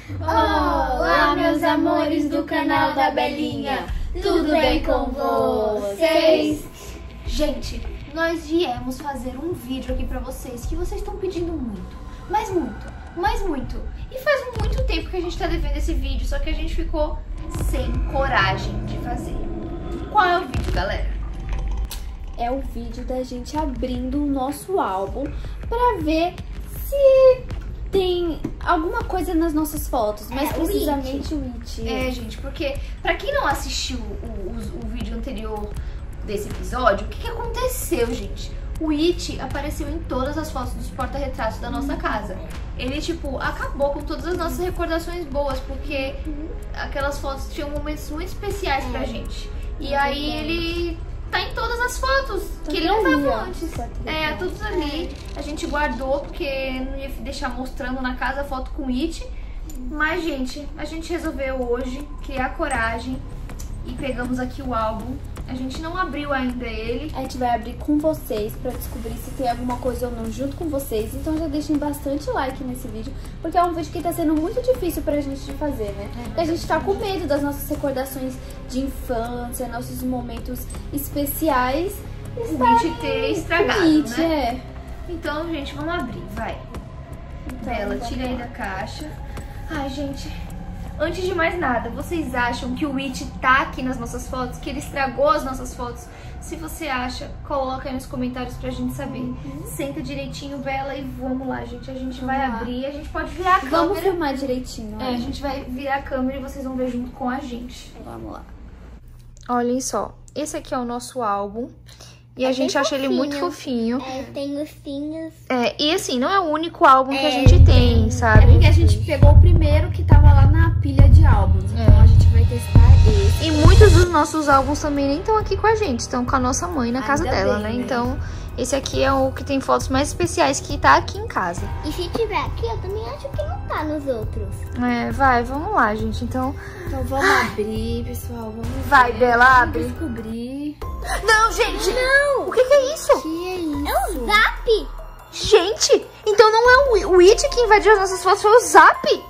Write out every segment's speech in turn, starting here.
Olá, meus amores do canal da Belinha, tudo bem com vocês? Gente, nós viemos fazer um vídeo aqui pra vocês que vocês estão pedindo muito, mas muito. E faz muito tempo que a gente tá devendo esse vídeo, só que a gente ficou sem coragem de fazer. Qual é o vídeo, galera? É o vídeo da gente abrindo o nosso álbum pra ver se tem alguma coisa nas nossas fotos, mais precisamente o It. É, gente, porque pra quem não assistiu o vídeo anterior desse episódio, o que aconteceu, gente? O It apareceu em todas as fotos dos porta-retratos da nossa casa. Ele, tipo, acabou com todas as nossas recordações boas, porque aquelas fotos tinham momentos muito especiais pra gente. E aí ele tá em todas as fotos, que ele não tava antes. É, todos ali. A gente guardou, porque não ia deixar mostrando na casa a foto com o It. Mas, gente, a gente resolveu hoje criar coragem e pegamos aqui o álbum. A gente não abriu ainda ele. A gente vai abrir com vocês pra descobrir se tem alguma coisa ou não junto com vocês. Então já deixem bastante like nesse vídeo, porque é um vídeo que tá sendo muito difícil pra gente de fazer, né? Porque a gente tá com medo das nossas recordações de infância, nossos momentos especiais. O It ter estragado, né? É. Então, gente, vamos abrir, vai. Então, Bela, tira aí da caixa. Ai, gente, antes de mais nada, vocês acham que o It tá aqui nas nossas fotos? Que ele estragou as nossas fotos? Se você acha, coloca aí nos comentários pra gente saber. Senta direitinho, Bela, e vamos lá, gente. A gente vai abrir, a gente pode virar a câmera. Vamos filmar direitinho. É, a gente vai virar a câmera e vocês vão ver junto com a gente. Vamos lá. Olhem só, esse aqui é o nosso álbum. E a gente acha ele muito fofinho. É, tem ursinhos. É, e assim, não é o único álbum que a gente tem, sabe? É porque a gente pegou o primeiro que tava lá na pilha de álbuns. Então a gente vai testar esse. E muitos dos nossos álbuns também nem estão aqui com a gente, estão com a nossa mãe na casa dela, bem, né? né? Então, esse aqui é o que tem fotos mais especiais que tá aqui em casa. E se tiver aqui, eu também acho que não tá nos outros. É, vamos lá, gente. Então vamos abrir, pessoal. Vamos vai, ver. Bela, Vamos abre. descobrir. Não, gente! Não! O que é isso? Que é isso? É o Zap! Gente, então não é o It que invadiu as nossas fotos, foi o Zap!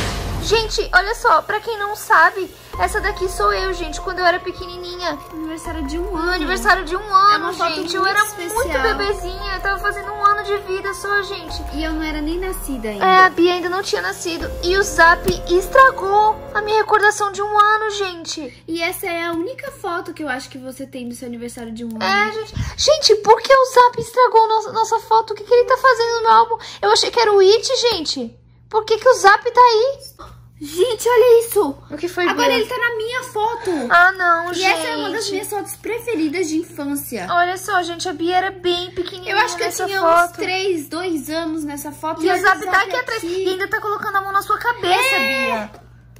Gente, olha só, pra quem não sabe, essa daqui sou eu, gente, quando eu era pequenininha. Aniversário de um No ano. aniversário de um ano, uma foto gente. Eu muito era especial. muito bebezinha, eu tava fazendo um ano de vida só, gente. E eu não era nem nascida ainda. É, a Bia ainda não tinha nascido. E o Zap estragou a minha recordação de um ano, gente. E essa é a única foto que eu acho que você tem do seu aniversário de um ano. É, gente. Gente, por que o Zap estragou nossa foto? O que ele tá fazendo no meu álbum? Eu achei que era o It, gente. Por que o Zap tá aí? Gente, olha isso. O que foi, Agora Bia? ele tá na minha foto. Ah, não, E gente. essa é uma das minhas fotos preferidas de infância. Olha só, gente, a Bia era bem pequenininha. Eu acho que eu nessa tinha foto. uns 2 anos nessa foto. E o olha Zap tá aqui atrás. E ainda tá colocando a mão na sua cabeça, Bia.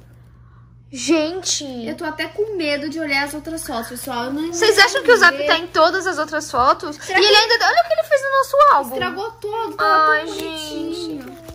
Gente. Eu tô até com medo de olhar as outras fotos, pessoal. Eu não Vocês acham que o Zap ver. tá em todas as outras fotos? Será E que ele ainda... Olha o que ele fez no nosso álbum. Estragou todo, tava Ai, tão bonitinho. gente.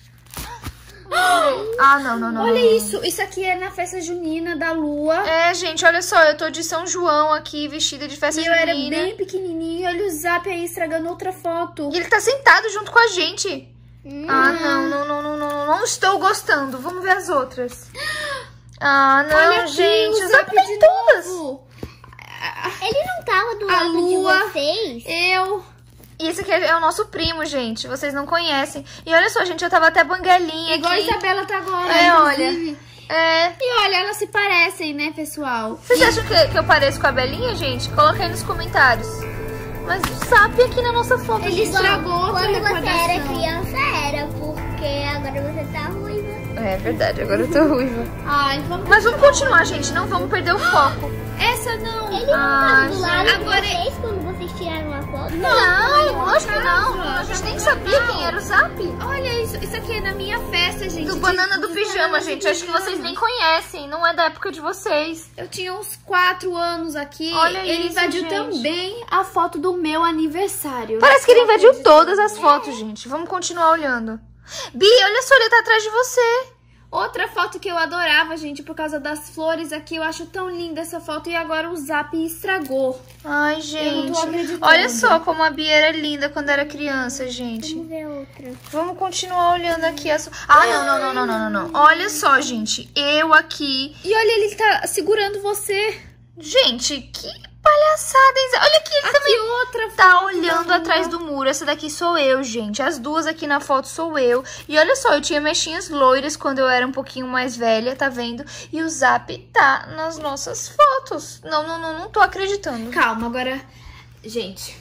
Ah, não. Olha isso, isso aqui é na festa junina da Lua. É, gente, olha só, eu tô de São João aqui, vestida de festa E eu era junina. bem pequenininho. Olha o Zap aí estragando outra foto. E ele tá sentado junto com a gente. Ah, não estou gostando. Vamos ver as outras. Ah, não, Olha aqui, gente, o o Zap Zap tá de em todas. novo. Ele não tava do A lado Lua. de vocês? Eu... E esse aqui é o nosso primo, gente. Vocês não conhecem. E olha só, gente, eu tava até banguelinha Igual a aqui. Isabela tá agora, É, inclusive. É. E olha, elas se parecem, né, pessoal? Vocês acham que eu pareço com a Belinha, gente? Coloca aí nos comentários. Mas o Zap aqui na nossa foto. Ele gente. estragou outra Quando você recordação. era criança, era, porque agora você tá ruiva. É verdade, agora eu tô ruiva. Ai, vamos... Mas vamos continuar, gente. Não vamos perder o foco. Essa não. Ele não tava do lado agora- de vocês quando vocês tiraram a foto? Não, lógico que não. A gente nem sabia quem era o Zap. Olha isso, isso aqui é na minha festa, gente. Do Banana do de Pijama, Banana do gente. Acho que Pijama. vocês nem conhecem. Não é da época de vocês. Eu tinha uns 4 anos aqui. Olha ele isso, invadiu gente. também a foto do meu aniversário. Parece que ele invadiu todas as fotos, gente. Vamos continuar olhando. Bia, olha só, ele tá atrás de você. Outra foto que eu adorava, gente, por causa das flores aqui. Eu acho tão linda essa foto e agora o Zap estragou. Ai, gente. Eu não tô acreditando. Olha só como a Bia era linda quando era criança, gente. Vamos ver outra. Vamos continuar olhando aqui as... não. Olha só, gente. Eu aqui... E olha, ele tá segurando você. Gente, que palhaçada, hein? Olha aqui, ele também outra tá olhando atrás do muro. Essa daqui sou eu, gente. As duas aqui na foto sou eu. E olha só, eu tinha mechinhas loiras quando eu era um pouquinho mais velha, tá vendo? E o Zap tá nas nossas fotos. Não tô acreditando. Calma, agora... Gente...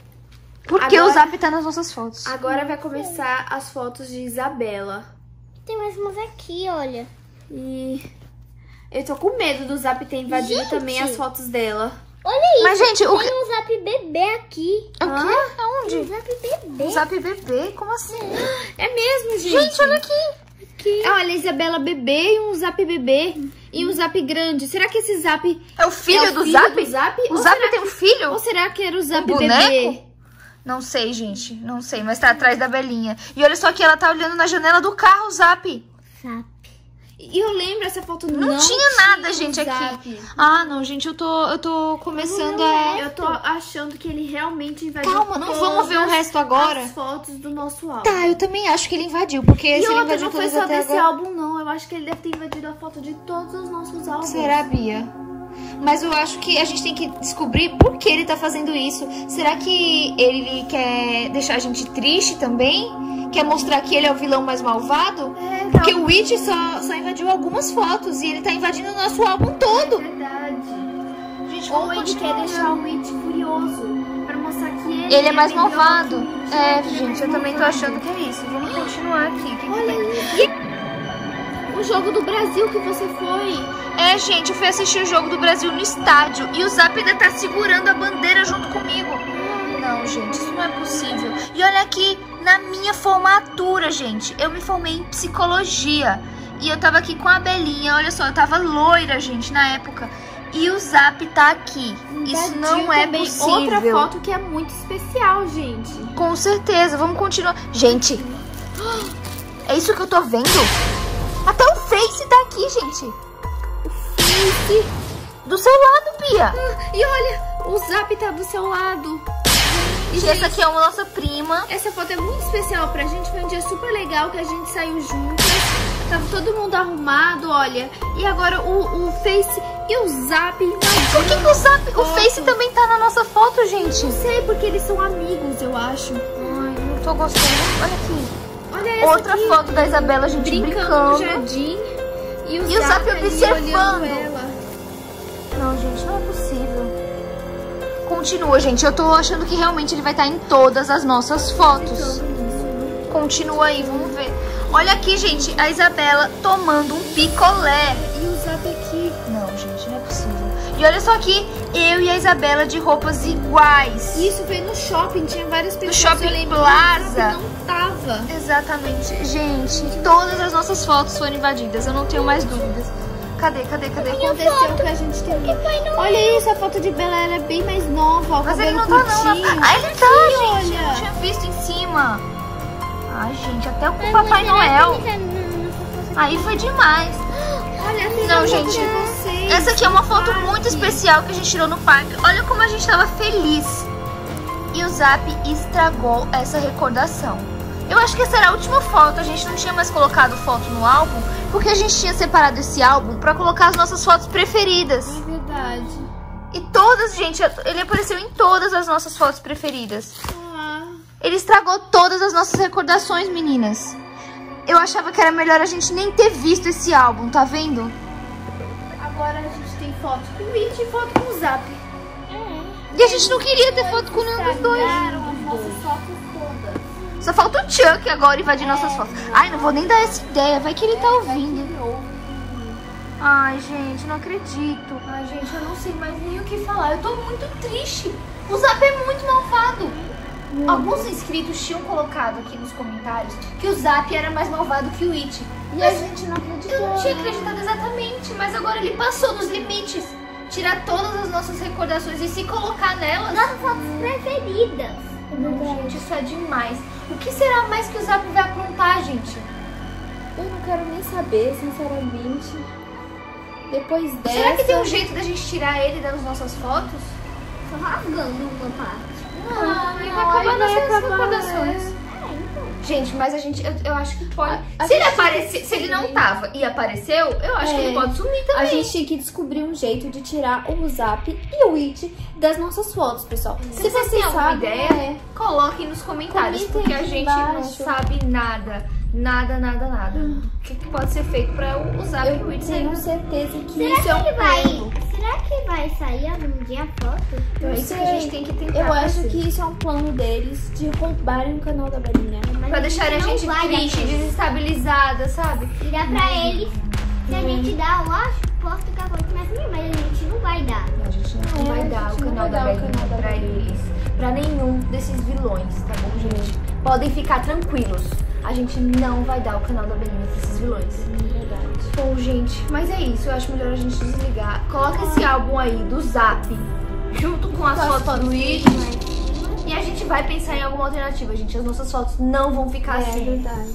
Por que o Zap tá nas nossas fotos? Agora vai começar as fotos de Isabela. Tem mais umas aqui, olha. E... eu tô com medo do Zap ter invadido também as fotos dela. Olha isso. Mas, gente, tem um Zap bebê aqui. O quê? Aonde? Um Zap bebê. Um Zap bebê? Como assim? É mesmo, gente. Gente, olha aqui. Olha, Isabela bebê e um Zap bebê. E um Zap grande. Será que esse Zap... É o filho do filho Zap? do Zap? O Zap tem um filho? Ou será que era o Zap boneco? bebê? Não sei, gente. Não sei, mas tá atrás da Belinha. E olha só que ela tá olhando na janela do carro, o Zap. Zap. E eu lembro, essa foto Não tinha nada, gente, Zap. aqui. Ah, não, gente, eu tô começando a... Eu tô achando que ele realmente invadiu. Calma, não vamos ver o resto agora. As fotos do nosso álbum. Tá, eu também acho que ele invadiu, porque E se ele outra, invadiu não foi todas só até desse agora... álbum, não. Eu acho que ele deve ter invadido a foto de todos os nossos álbuns. Será, Bia? Mas eu acho que a gente tem que descobrir por que ele tá fazendo isso. Será que ele quer deixar a gente triste também? Quer mostrar que ele é o vilão mais malvado? Porque o Witch só invadiu algumas fotos e ele tá invadindo o nosso álbum todo. Verdade. Gente, Ou vamos ele quer continuar. deixar o Witch furioso. Pra mostrar que Ele é mais melhor malvado. que o É, Witch, gente, eu também tô achando que é isso. Vamos continuar aqui. O que Olha tem? o jogo do Brasil que você foi. É, gente, eu fui assistir o jogo do Brasil no estádio e o Zap ainda tá segurando a bandeira junto comigo. Não, gente, isso não é possível. E olha aqui, na minha formatura, gente, eu me formei em psicologia. E eu tava aqui com a Belinha, olha só, eu tava loira, gente, na época. E o Zap tá aqui. Isso não é também possível. Outra foto que é muito especial, gente. Com certeza, vamos continuar. Gente, é isso que eu tô vendo? Até o Face tá aqui, gente. Face. Do seu lado, Bia. E olha, o Zap tá do seu lado. E essa aqui é uma nossa prima. Essa foto é muito especial pra gente. Foi um dia super legal que a gente saiu juntas. Tava todo mundo arrumado, olha. E agora o Face e o Zap. Por que o Zap, o Face também tá na nossa foto, gente? Não sei, porque eles são amigos, eu acho. Ai, não tô gostando. Olha aqui. Olha essa Outra aqui, foto da Isabela, a gente brincando. no jardim. E o Zap ali observando. olhando ela. Não, gente, não é possível. Continua, gente. Eu tô achando que realmente ele vai estar em todas as nossas fotos. Continua aí, vamos ver. Olha aqui, gente, a Isabela tomando um picolé. E o Zap aqui. Não, gente, não é possível. E olha só aqui, eu e a Isabela de roupas iguais. Isso foi no shopping, tinha várias pessoas. No Shopping eu lembro Plaza. que o Zap não tava. Exatamente. Gente, todas as nossas fotos foram invadidas, eu não tenho mais dúvidas. Cadê? Aconteceu que a gente teve. Olha isso, a foto de Bela era bem mais nova. Mas ele não tá não. Ah, ele tá, gente. Eu não tinha visto em cima. Ai, gente, até com o Papai Noel. Aí foi demais. Olha, não, gente. Essa aqui é uma foto muito especial que a gente tirou no parque. Olha como a gente tava feliz. E o Zap estragou essa recordação. Eu acho que essa era a última foto. A gente não tinha mais colocado foto no álbum, porque a gente tinha separado esse álbum pra colocar as nossas fotos preferidas. É verdade. E todas, gente, ele apareceu em todas as nossas fotos preferidas. Ele estragou todas as nossas recordações, meninas. Eu achava que era melhor a gente nem ter visto esse álbum, tá vendo? Agora a gente tem foto com o Witch e foto com o Zap. E a gente não queria ter foto com nenhum dos dois. As nossas fotos todas. Só falta o Chuck agora invadir nossas fotos. Ai, não vou nem dar essa ideia. Vai que ele tá ouvindo. Ai, gente, não acredito. Ai, gente, eu não sei mais nem o que falar. Eu tô muito triste. O Zap é muito malvado. Alguns inscritos tinham colocado aqui nos comentários que o Zap era mais malvado que o Witch. E a gente não acreditou. Eu não tinha acreditado exatamente, mas agora ele passou dos limites. Tirar todas as nossas recordações e se colocar nelas. Nossas fotos preferidas. Não, gente, isso é demais. O que será mais que o Zap vai aprontar, gente? Eu não quero nem saber, sinceramente. Depois dessa... Será que tem um jeito da gente tirar ele das nossas fotos? Só rasgando uma parte. Não, ele vai não, acabar aí nas vai nossas acabar, recordações. Gente, mas eu acho que pode. A Se ele gente aparecer, tem se ele não que- tava e apareceu, eu acho que ele pode sumir também. A gente tinha que descobrir um jeito de tirar o Zap e o It das nossas fotos, pessoal. Se vocês têm alguma ideia, coloquem nos comentários, Comentem porque a aqui gente embaixo. não sabe nada. Nada. O que pode ser feito pra o Zap e o Eu It sair? tenho certeza que Será isso que é um ele vai? plano. Será que vai sair algum dia a foto? Então é isso que a gente tem que tentar Eu acho fazer. que isso é um plano deles de roubarem o canal da Belinha. Mas Pra deixarem a não gente vai dar triste, pra eles. desestabilizada, sabe? E dá pra eles. Se a gente dá, eu acho, posso ficar falando mais mim, mas a gente não vai dar. Não, a gente não vai a dar gente o não canal vai da dar o Belinha canal da pra Belinha. eles. Pra nenhum desses vilões, tá bom, gente? Podem ficar tranquilos. A gente não vai dar o canal da Belinha pra esses vilões. Verdade. Bom, gente, mas é isso. Eu acho melhor a gente desligar. Coloca esse álbum aí do Zap junto com as fotos do It. E a gente vai pensar em alguma alternativa, gente. As nossas fotos não vão ficar É assim. verdade.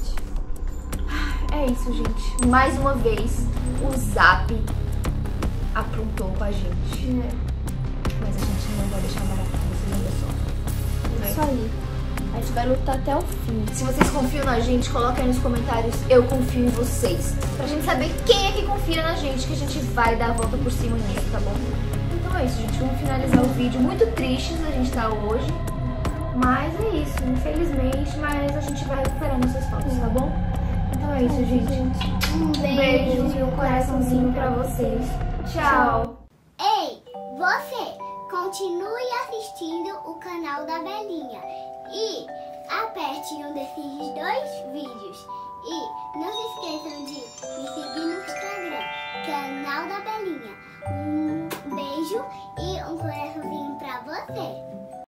É isso, gente. Mais uma vez, o Zap aprontou com a gente. Mas a gente não vai deixar barato, vocês ainda só. É isso aí. A gente vai lutar até o fim. Se vocês confiam na gente, coloquem aí nos comentários. Eu confio em vocês. Pra gente saber quem é que confia na gente, que a gente vai dar a volta por cima nisso, tá bom? Então é isso, gente. Vamos finalizar o vídeo. Muito tristes a gente tá hoje. Mas é isso, infelizmente. Mas a gente vai recuperar nossas fotos, tá bom? Então é isso, gente. Um Um beijo e um coraçãozinho pra vocês. Tchau! Ei, você, continue assistindo o canal da Belinha e aperte um desses 2 vídeos. E não se esqueçam de me seguir no Instagram, canal da Belinha. Um beijo e um coraçãozinho pra você.